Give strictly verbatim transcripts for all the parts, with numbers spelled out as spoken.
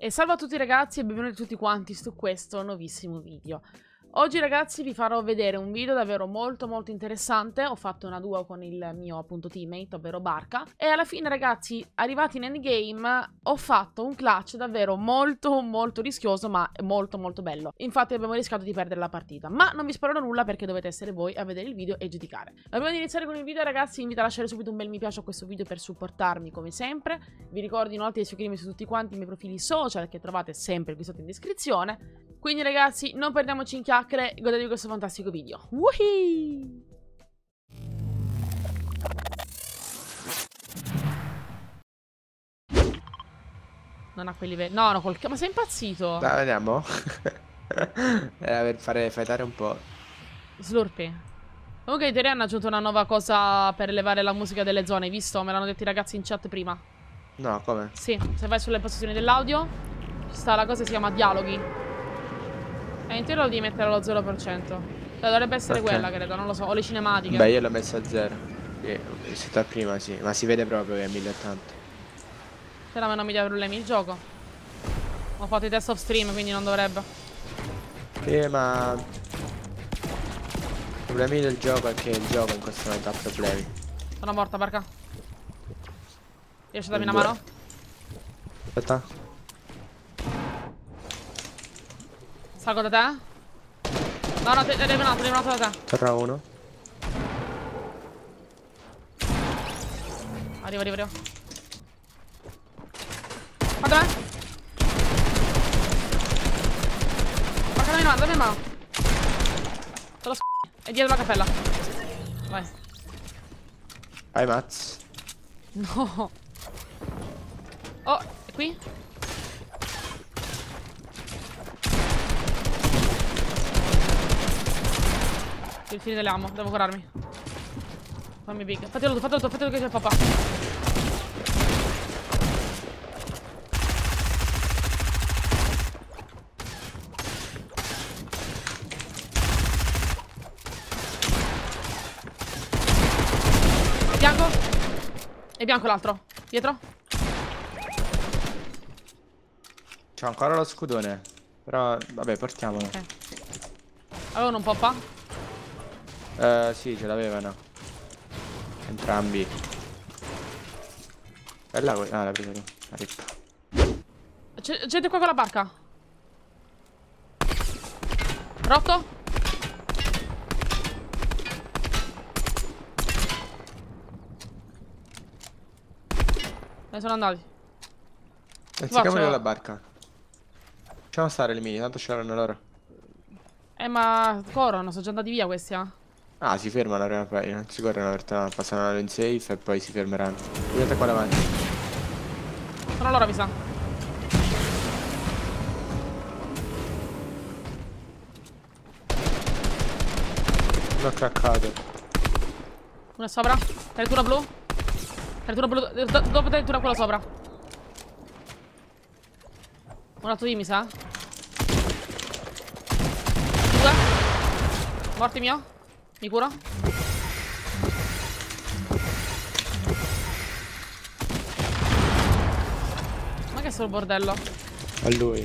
E salve a tutti ragazzi e benvenuti tutti quanti su questo nuovissimo video. Oggi ragazzi vi farò vedere un video davvero molto molto interessante. Ho fatto una duo con il mio appunto teammate, ovvero Barca. E alla fine ragazzi, arrivati in endgame, ho fatto un clutch davvero molto molto rischioso, ma molto molto bello. Infatti abbiamo rischiato di perdere la partita. Ma non vi spoilerò nulla perché dovete essere voi a vedere il video e giudicare. Ma prima di iniziare con il video ragazzi, vi invito a lasciare subito un bel mi piace a questo video per supportarmi come sempre. Vi ricordo inoltre di seguirmi su tutti quanti i miei profili social che trovate sempre qui sotto in descrizione. Quindi ragazzi, non perdiamoci in chiacchiere, godetevi questo fantastico video. Woohoo! Non ha quei livelli. No, no, col... ma sei impazzito? Dai, vediamo. Era per fare fightare un po'. Slurpee. Comunque in teoria hanno aggiunto una nuova cosa per elevare la musica delle zone, hai visto? Me l'hanno detto i ragazzi in chat prima. No, come? Sì, se vai sulle impostazioni dell'audio ci sta la cosa che si chiama dialoghi. E in teoria lo devi mettere allo zero per cento. Cioè, dovrebbe essere okay. Quella, credo, non lo so. O le cinematiche. Beh, io l'ho messa a zero. Sì, sta prima, sì. Ma si vede proprio che è mille ottanta. Se no non mi dà problemi il gioco. Ho fatto i test off stream, quindi non dovrebbe. Sì, ma i problemi del gioco è che il gioco in questo momento ha problemi. Sono morta, Barca. Riesci a darmi una mano? Aspetta. Salgo da te? No, no, devi un altro, devi un altro da te. Torna uno. Arrivo, arrivo, arrivo. Guarda me. Barca, dammi una mano, dammi una mano. Te lo s***. È dietro la cappella. Vai. Vai, Maz. No. Oh, è qui? Il fine delle ammo, devo curarmi. Fammi big. Fatelo tu, fatelo tu, fatelo che c'è il papà. Bianco. E bianco l'altro. Dietro. C'ho ancora lo scudone. Però, vabbè, portiamolo. Ok. Avevano un poppa? Eh, sì, ce l'avevano. Entrambi. Bella quella. Ah, l'ha presa tu. La rippa. C'è gente qua con la barca. Rotto? Dove sono andati? Anzichiamo la barca. Facciamo stare le mini, tanto ce l'hanno loro. Eh ma corrono, sono già andati via questi, eh. Ah, si fermano prima o poi, non si corrono per te, passano in safe e poi si fermeranno. Vedete qua davanti. Sono loro, mi sa. Uno ha craccato. Uno è sopra. Territura blu. Territura blu. do- Dopo territura quella sopra. Un altro di mi sa. Due. Morti mio. Mi curo. Ma che è sto bordello? A lui.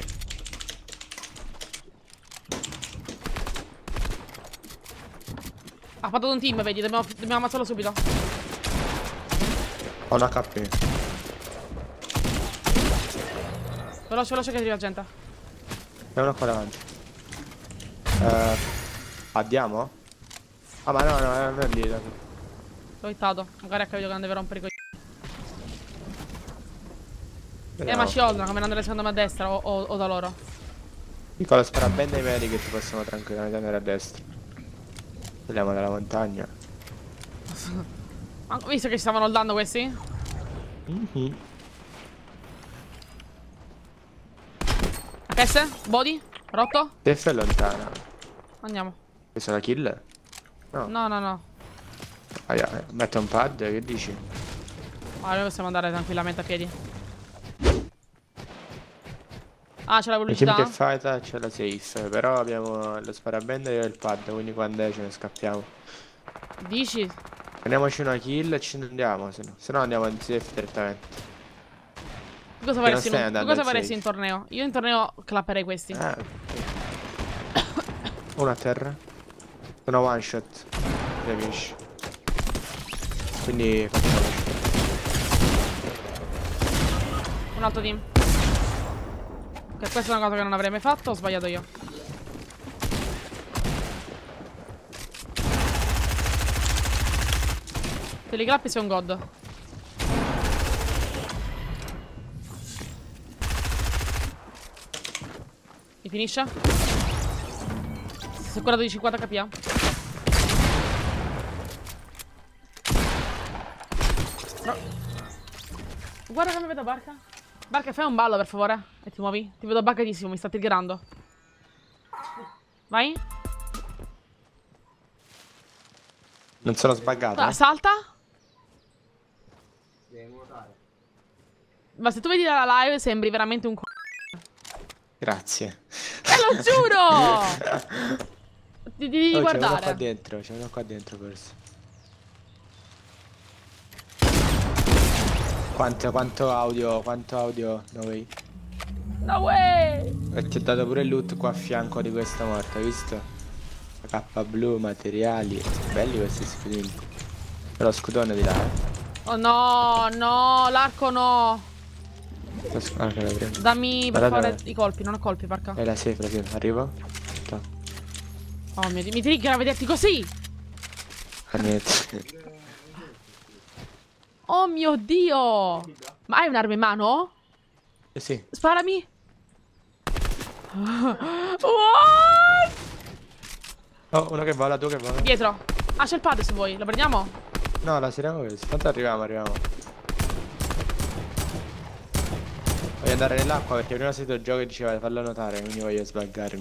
Ha fatto un team, vedi, dobbiamo, dobbiamo ammazzarlo subito. Ho un H P. Veloce, veloce che arriva gente. C'è uno qua davanti. Eh, andiamo? Ah, ma no, no, non è lì. L'ho hittato. Magari ha capito che non deve rompere i coglioni. Eh, ma ci oltrano, come andare secondo me a destra o, o, o da loro. Piccolo, spara bene dai meri che ci possiamo tranquillamente andare a destra. Andiamo dalla montagna. Ma visto che ci stavano holdando questi? Mm-hmm. H S? Body? Rotto? Def è lontana. Andiamo. Questa è una kill? No. No, no, no. Ah, yeah. Metto un pad, che dici? Ah, noi possiamo andare tranquillamente a piedi. Ah, c'è la Il team velocità? che fight c'è la safe. Però abbiamo lo sparabende e il pad, quindi quando è ce ne scappiamo. Dici? Prendiamoci una kill e ci andiamo, se no, se no andiamo in safe direttamente. cosa faresti, in, tu cosa faresti in torneo? Io in torneo clapperei questi. Ah, uno a terra. Sono one shot. Capisci? Quindi facciamo. Un altro team. Ok, questa è una cosa che non avrei mai fatto. Ho sbagliato io. Se li clappi sei un god. Mi finisce? Si è curato di cinquanta K P. Eh? No. Guarda come vedo Barca. Barca, fai un ballo per favore. E ti muovi. Ti vedo buggatissimo, mi sta triggerando. Vai. Non sono sbaggato. Ah, salta. Devi nuotare. Ma se tu vedi la live sembri veramente un c***o. Grazie. Eh, lo giuro! Ti devi oh, guardare. C'è uno qua dentro, c'è uno qua dentro forse. Quanto, quanto audio, quanto audio, no way. No way! E ti ho dato pure il loot qua a fianco di questa morta, hai visto? La K blu, materiali. Belli questi scudini. Però scudone di là. Eh. Oh no, no, l'arco no. Ah, che la prendo. Dammi per Guarda, favore dove? i colpi, non ho colpi, porca. Eh la safe, la safe, arrivo. Sta. Oh mio Dio, mi trigger a vederti così! Cagnette. Oh mio Dio! Ma hai un'arma in mano? Eh sì. Sparami! What? Oh, uno che vola, tu che vola. Dietro. Ah, c'è il pad se vuoi, lo prendiamo? No, la seriamo questo. Tanto arriviamo, arriviamo. Voglio andare nell'acqua perché prima sentito il gioco e diceva fallo notare, quindi voglio sbaggarmi.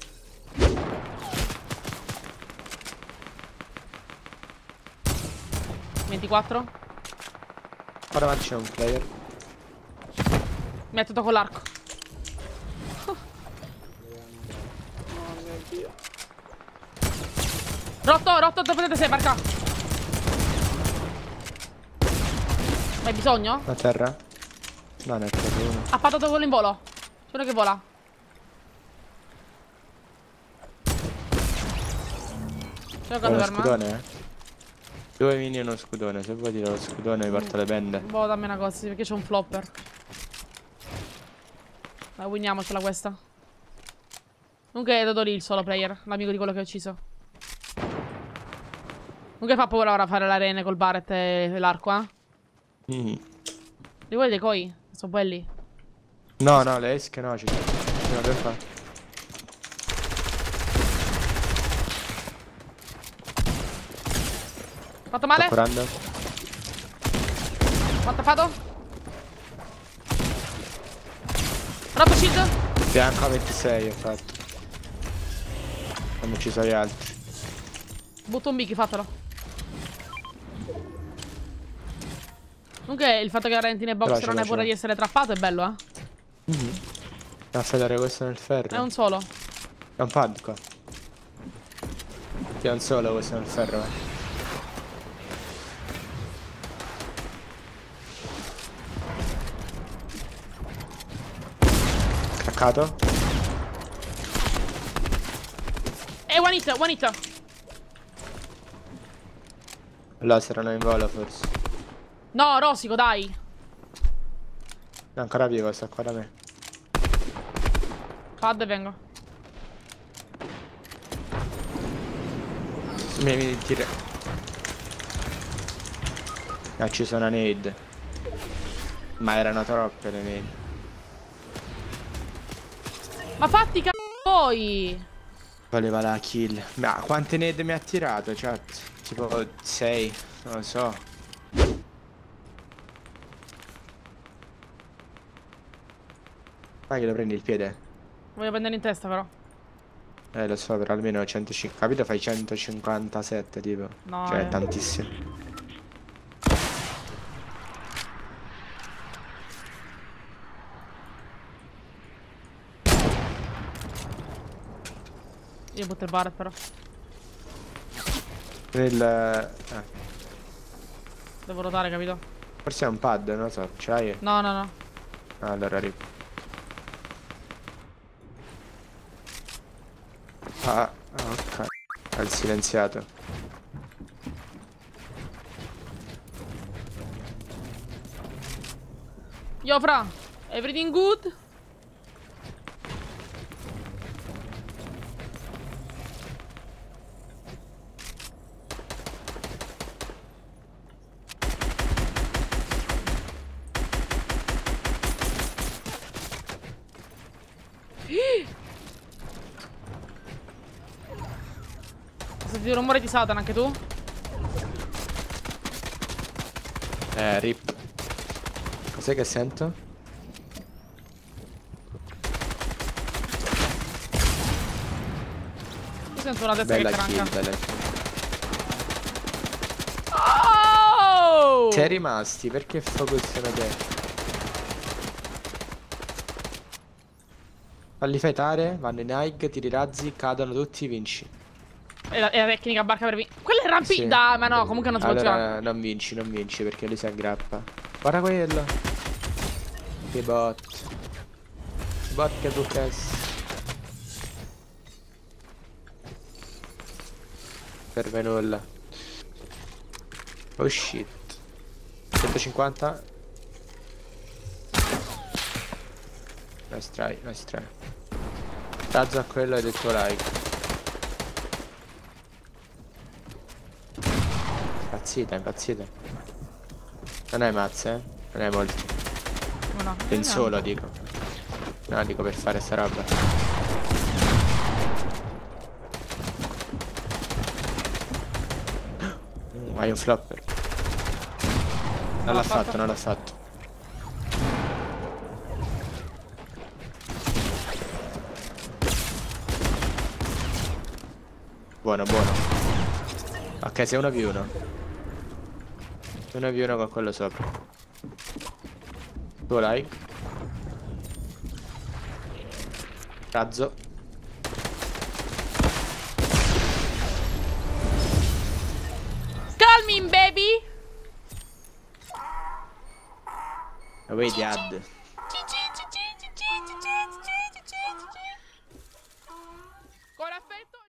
ventiquattro. Ora davanti c'è un player. Mi ha toccato con l'arco. Rotto, rotto, dove potete sei, barca. Hai bisogno? A terra? No, ne è proprio uno. Ha patato quello in volo. C'è uno che vola. C'è una cosa Uno per me. scudone, eh. Due mini e uno scudone. Se vuoi tirare lo scudone mi porta le pende. Boh, dammi una cosa, sì, perché c'è un flopper. Dai, winiamocela questa. Comunque è Dodori il solo player, l'amico di quello che ho ucciso. Comunque fa paura ora fare l'arena col Barret e l'arco, eh? Mm. Li vuoi dei coi? Sono belli. No, no, le esche no, ci sono. No, che fa? Fatto male? Sto curando. Quanto ha fatto? Rotto shield? Bianco a ventisei ho fatto. Hanno ucciso gli altri. Butto un bicchi, fatelo. Comunque il fatto che la renti nel box Però ce non l'ho, hai paura ce di l'ho. essere trappato è bello, eh? Mm-hmm. A fare questo nel ferro. È un solo. È un pad qua. È un solo questo nel ferro, eh. Craccato. E one hit, one hit. Là saranno in volo forse. No, rosico, dai. È ancora vivo, sta qua da me. Pad e vengo. Mi mi tira. Ah, ci sono nade. Ma erano troppe le nade. Ma fatti c***o poi. Voleva la kill. Ma quante nade mi ha tirato, chat? Tipo sei, non lo so. Vai che lo prendi il piede. Voglio prendere in testa però. Eh lo so, però almeno centocinquanta. Capito? Fai centocinquantasette tipo. No, Cioè eh. tantissimo. Io butto il Barret però. Nel... Eh. Devo rotare, capito? Forse è un pad, non lo so. Ce l'hai? No, no, no. Allora arrivo. Ah, ok. Ha il silenziato. Yo, fra. Everything good? Senti il rumore di Satan anche tu? Eh, rip. Cos'è che sento? Io sento una testa Bella che cranca. kill, bella kill. Oh! Sei rimasti? Perché focussano te? Falli fightare, vanno in high, tiri razzi, cadono tutti, vinci. È la, è la tecnica barca per vincere. Quella è rampi... Sì. Dai, ma no, comunque non si può giocare. Allora non vinci, non vinci perché lui si aggrappa. Guarda quello. Che bot. Bot che tu test. Serve nulla. Oh shit. centocinquanta. Nice try, nice try. Razzo a quello e del tuo like. Impazzita, impazzita. Non hai mazze, eh? Non hai molti. No, In solo dico. No, dico per fare sta roba. Mm, hai un flopper. Non l'ha fatto, non l'ha fatto. Buono, buono. Ok, sei uno più uno. Uno più uno con quello sopra. Tuo like. Razzo. Calming, baby! Away the ad.